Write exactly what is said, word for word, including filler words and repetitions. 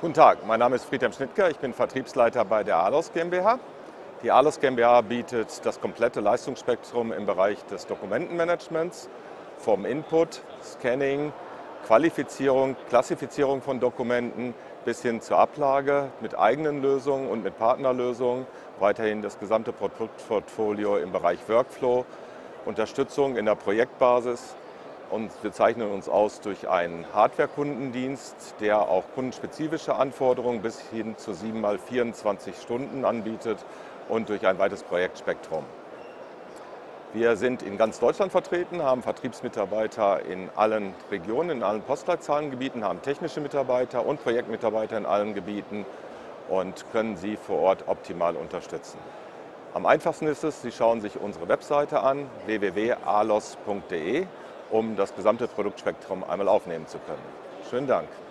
Guten Tag, mein Name ist Friedhelm Schnittger, ich bin Vertriebsleiter bei der ALOS GmbH. Die ALOS GmbH bietet das komplette Leistungsspektrum im Bereich des Dokumentenmanagements, vom Input, Scanning, Qualifizierung, Klassifizierung von Dokumenten bis hin zur Ablage mit eigenen Lösungen und mit Partnerlösungen. Weiterhin das gesamte Produktportfolio im Bereich Workflow, Unterstützung in der Projektbasis. Und wir zeichnen uns aus durch einen Hardware-Kundendienst, der auch kundenspezifische Anforderungen bis hin zu sieben mal vierundzwanzig Stunden anbietet und durch ein weites Projektspektrum. Wir sind in ganz Deutschland vertreten, haben Vertriebsmitarbeiter in allen Regionen, in allen Postleitzahlengebieten, haben technische Mitarbeiter und Projektmitarbeiter in allen Gebieten und können Sie vor Ort optimal unterstützen. Am einfachsten ist es, Sie schauen sich unsere Webseite an, w w w punkt alos punkt de, um das gesamte Produktspektrum einmal aufnehmen zu können. Schönen Dank.